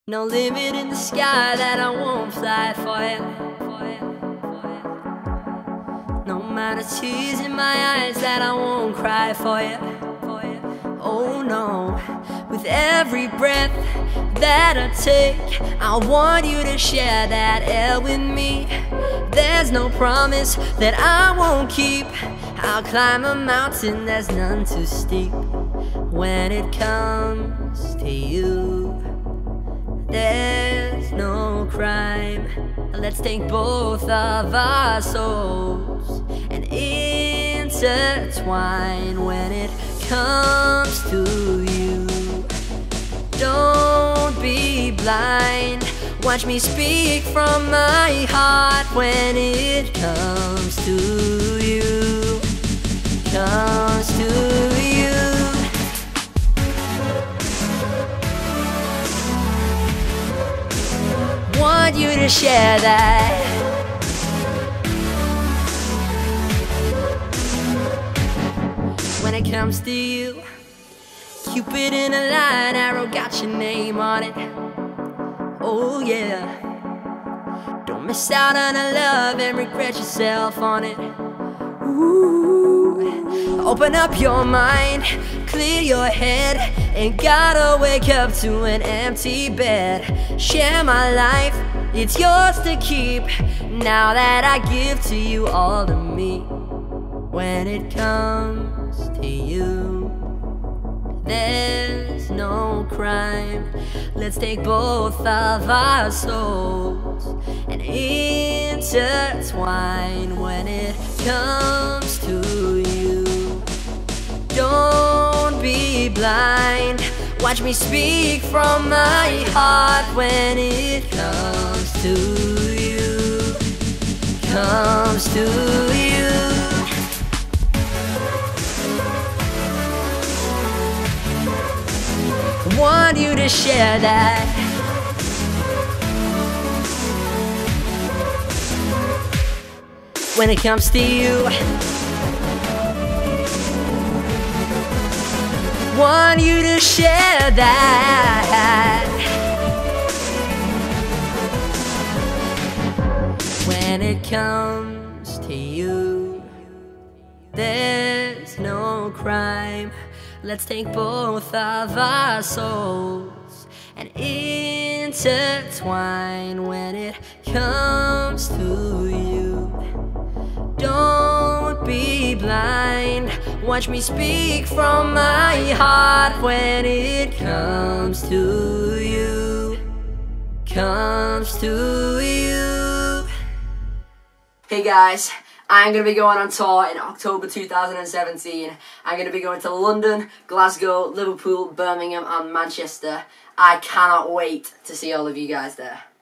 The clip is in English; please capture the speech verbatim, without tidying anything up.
No limit in the sky that I won't fly for you. No amount of tears in my eyes that I won't cry for you. Oh no, with every breath that I take, I want you to share that air with me. There's no promise that I won't keep. I'll climb a mountain that's none too steep. When it comes to you, there's no crime. Let's take both of our souls and intertwine. When it comes to you, don't be blind. Watch me speak from my heart. When it comes to you, comes to you, want you to share that. When it comes to you, Cupid in a line arrow got your name on it. Oh yeah, don't miss out on a love and regret yourself on it. Ooh, open up your mind, clear your head, ain't gotta wake up to an empty bed. Share my life, it's yours to keep, now that I give to you all of me. When it comes to you, there's no crime. Let's take both of our souls and intertwine. When it comes to you, don't be blind. Watch me speak from my heart. When it comes to you, comes to you, want you to share that. When it comes to you, want you to share that. When it comes to you, there's no crime. Let's take both of our souls and intertwine. When it comes to you, don't be blind. Watch me speak from my heart. When it comes to you, comes to you. Hey guys, I'm going to be going on tour in October two thousand seventeen. I'm going to be going to London, Glasgow, Liverpool, Birmingham and Manchester. I cannot wait to see all of you guys there.